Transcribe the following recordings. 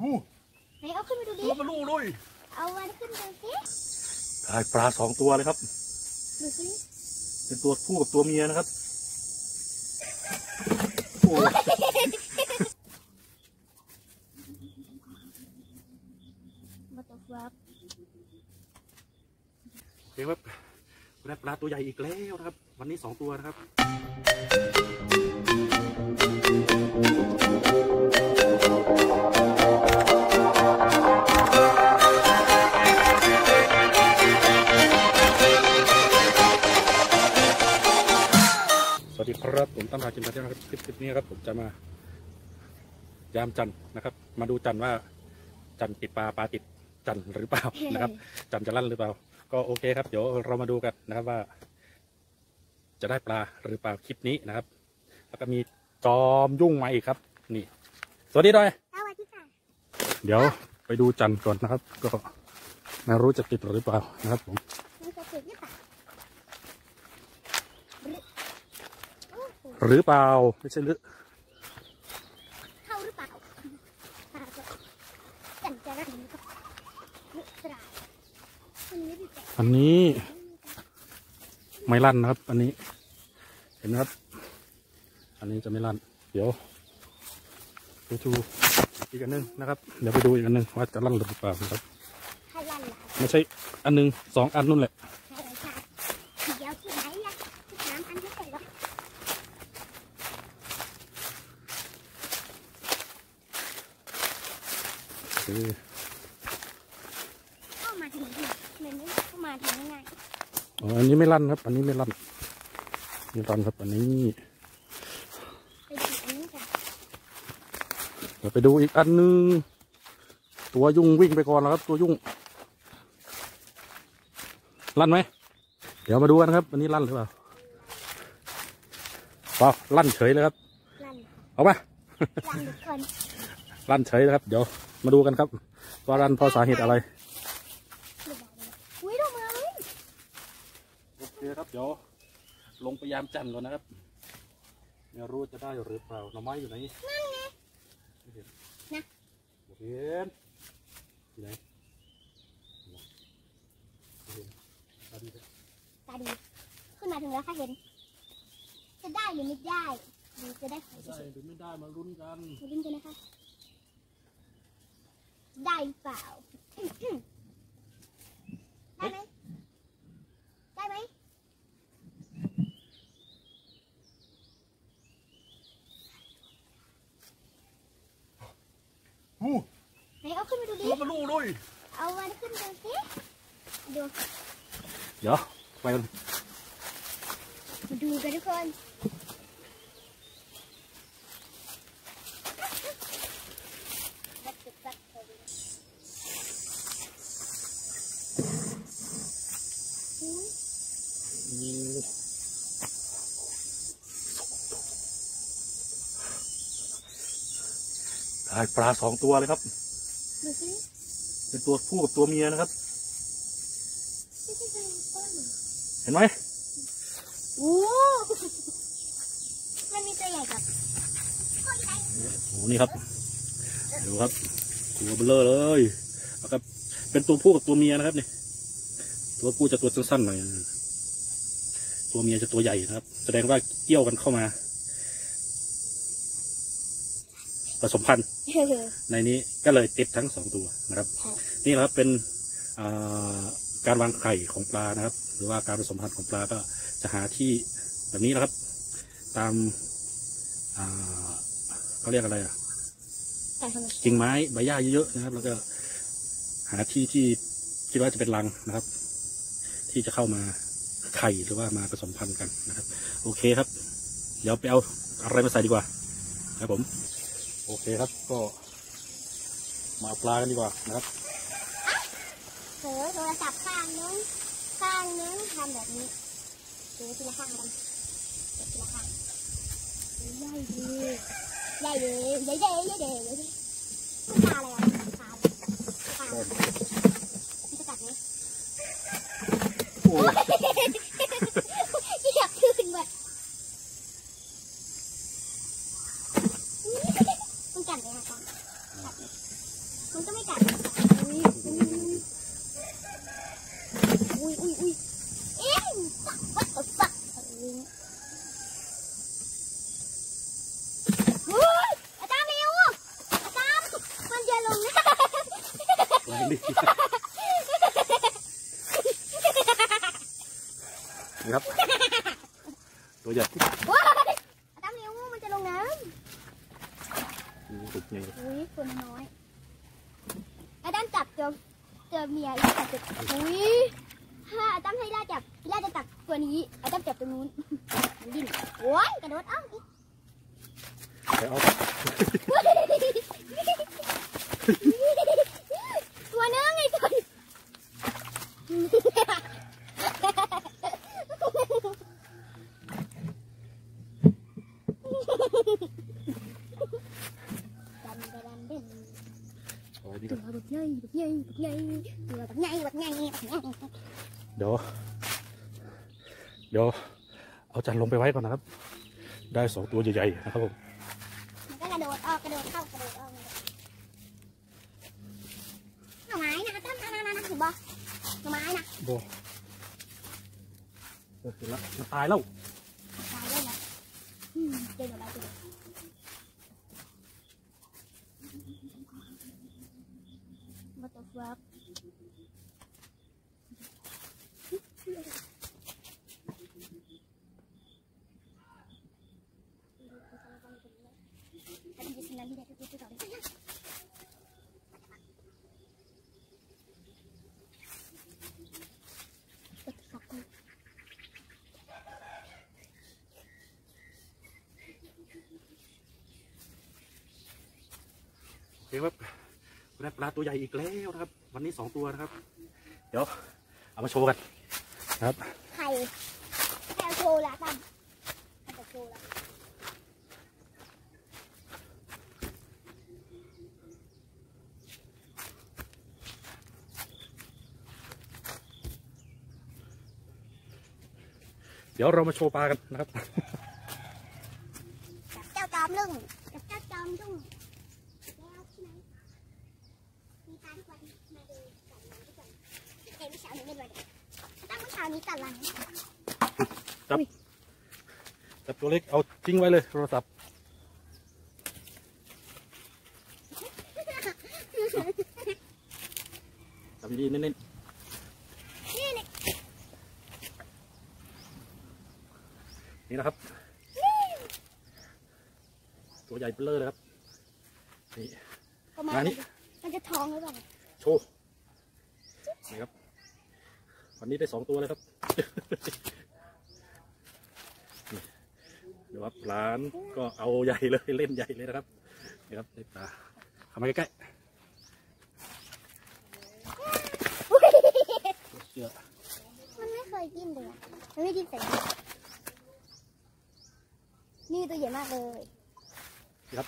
ไหนเอาขึ้นมาดูดิมาลูกด้วยเอามันขึ้นดูสิได้ปลา2 ตัวเลยครับดูสิเป็นตัวผู้กับตัวเมียนะครับโอ้มาตัวครับเห็นว่าได้ปลาตัวใหญ่อีกแล้วนะครับวันนี้2 ตัวนะครับสวัสดีครับผมตั้มราจินพัฒน์นะครับคลิปนี้ครับผมจะมายามจันนะครับมาดูจันว่าจันติดปลาติดจันหรือเปล่านะครับจันจะลั่นหรือเปล่าก็โอเคครับเดี๋ยวเรามาดูกันนะครับว่าจะได้ปลาหรือเปล่าคลิปนี้นะครับแล้วก็มีจอมยุ่งมาอีกครับนี่สวัสดีด้วยสวัสดีค่ะเดี๋ยวไปดูจันก่อนนะครับก็ไม่รู้จะติดหรือเปล่านะครับผมหรือเปล่าไม่ใช่หรือเข้าหรือเปล่าจันจะได้หรือเปล่าอันนี้ไม่ลั่นนะครับอันนี้เห็นไหมครับอันนี้จะไม่ลั่นเดี๋ยวไปดูอีกอันนึงนะครับเดี๋ยวไปดูอีกอันนึงว่าจะลั่นหรือเปล่าครับไม่ใช่อันนึง2 อันนู่นแหละเข้ามาถึงนี่มันไม่เข้ามาถึงง่ายอ๋ออันนี้ไม่ลั่นครับอันนี้ไม่ลั่นไม่ลั่นครับอันนี้เดี๋ยวไปดูอีกอันนึงตัวยุ่งวิ่งไปก่อนแล้วครับตัวยุ่งลั่นไหมเดี๋ยวมาดูกันครับอันนี้ลั่นหรือเปล่าเปล่าลั่นเฉยเลยครับเอาไปลั่นเฉยนะครับเดี๋ยวมาดูกันครับว่าลั่นเพราะสาเหตุอะไรโอเคครับเดี๋ยวลงไปยามจันก่อนนะครับไม่รู้จะได้หรือเปล่าหน่อไม้อยู่ไหนนั่นไงไม่เห็นนะเห็นอยู่ไหนตาดีขึ้นมาถึงแล้วค่ะเห็นจะได้หรือไม่ได้หรือจะได้หรือไม่ได้มาลุ้นกันนะคะได้เปล่าได้ไหมได้ไหมไหนเอาขึ้นมาดูดิมาลูกด้วยเอามันขึ้นดูสิดูเดี๋ยวไปกันมาดูกันทุกคนได้ปลา2 ตัวเลยครับเป็นตัวผู้กับตัวเมียนะครับเห็นไหมโอ้มันมีตัวใหญ่กับโอ้นี่ครับดูครับตัวเบลอเลยนะครับเป็นตัวผู้กับตัวเมียนะครับนี่ตัวผู้จะตัวสั้นๆหน่อยตัวเมียจะตัวใหญ่นะครับแสดงว่าเกี่ยวกันเข้ามาผสมพันธุ์ในนี้ก็เลยติดทั้ง2 ตัวนะครับนี่แหละครับเป็นการวางไข่ของปลานะครับหรือว่าการผสมพันธุ์ของปลาก็จะหาที่แบบนี้นะครับตามเขาเรียกอะไรกิ่งไม้ใบหญ้าเยอะๆนะครับแล้วก็หาที่คิดว่าจะเป็นรังนะครับที่จะเข้ามาไข่หรือว่ามาผสมพันธุ์กันนะครับโอเคครับเดี๋ยวไปเอาอะไรมาใส่ดีกว่าครับผมโอเคครับก็มาปลากันดีกว่านะครับโทรศัพท์ข้างนึงทำแบบนี้ถือทีละข้างกันทีละข้างใหญ่ดีปลาอะไรปลาจะกัดไหมอยากขึ้นแบบมันกัดไหมคะมันก็ไม่กัดอุ้ยเอ๊ะปักเฮ้ยอาจารย์เร็วอาจารย์มันจะลงนะครับตัวใหญ่ว้าวอาจารย์เร็วมันจะลงน้ำตุกไงอุ้ยตัวน้อยอาจารย์จับตัวเมียอีกจับอุ้ยถ้าอาจารย์ให้ล่าจับล่าจะจับตัวนี้อาจารย์จับตัวนู้นมันดิ้นโอ้ยกระโดดอ้าวไปเอาตัวนึงไงตัวเดี๋ยวเอาจันลงไปไว้ก่อนนะครับได้2 ตัวใหญ่ๆนะครับผมก็กระโดดออกกระโดดเข้ากระโดดออกหน่อไม้นะตั้มนะถือบ่หน่อไม้นะโบเสร็จแล้วมันตายแล้วตายแล้วนะเดินอะไรตัวบัตเตอร์ฟลายเฮ้ยครับได้ปลาตัวใหญ่อีกแล้วนะครับวันนี้2 ตัวนะครับเดี๋ยวเอามาโชว์กันนะครับไข่โชว์ละตั้มโชว์ละเดี๋ยวเรามาโชว์ปลากันนะครับเจ้าจอมลุงกับเจ้าจอมลุงแล้วใช่ไหมมีปลาทุกวันมาดูกันทุกวันเมื่อเช้านี้ไม่ด้วยตั้งเมื่อเช้านี้ตัดหลังจับตัวเล็กเอาทิ้งไว้เลยโทรศัพท์จับดีๆเน้นๆนี่นะครับตัวใหญ่เบ้อเลยครับนี่มานี่มันจะท้องหรือเปล่าโชว์นี่ครับวันนี้ได้2 ตัวเลยครับเดี๋ยวครับร้านก็เอาใหญ่เลยเล่นใหญ่เลยนะครับนี่ครับได้ปลาเข้ามาใกล้ๆมันไม่เคยกินเลยมันไม่กินแต่นี่ตัวใหญ่มากเลยครับ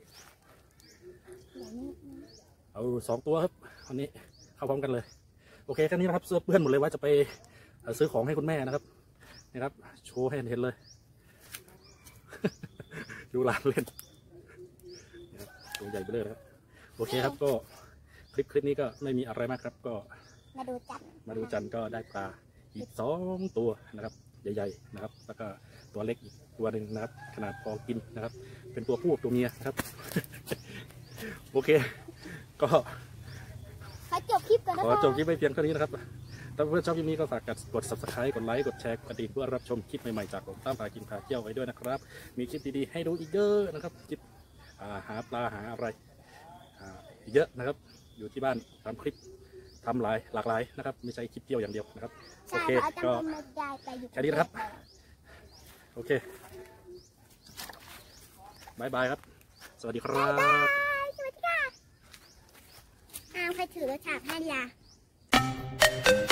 เอา2 ตัวครับวันนี้เข้าพร้อมกันเลยโอเคแค่นี้นะครับเสื้อเปื้อนหมดเลยว่าจะไปซื้อของให้คุณแม่นะครับนี่ครับโชว์ให้เห็นเลยดูหลานเล่นตัวใหญ่ไปเลยครับโอเคครับก็คลิปนี้ก็ไม่มีอะไรมากครับก็มาดูจันก็ได้ปลาอีก2 ตัวนะครับใหญ่ๆนะครับแล้วก็ตัวเล็กอีกตัวหนึ่งนะครับขนาดพอกินนะครับเป็นตัวผู้ตัวเมียนะครับโอเคก็ขอจบคลิปกันนะขอจบคลิปไปเพียงเท่านี้นะครับถ้าเพื่อนชอบคลิปนี้ก็ฝากกด subscribe กดไลค์กดแชร์กดกระดิ่งเพื่อรับชมคลิปใหม่ๆจากผมตั้มพากินพาเที่ยวไว้ด้วยนะครับมีคลิปดีๆให้ดูอีกเยอะนะครับคลิปหาปลาหาอะไรเยอะนะครับอยู่ที่บ้านทำคลิปทำหลากหลายนะครับไม่ใช่คลิปเที่ยวอย่างเดียวนะครับโอเคก็แค่นี้นะครับโอเคบายบายครับสวัสดีครับสวัสดีค่ะใครถือรถฉาบให้ล่ะ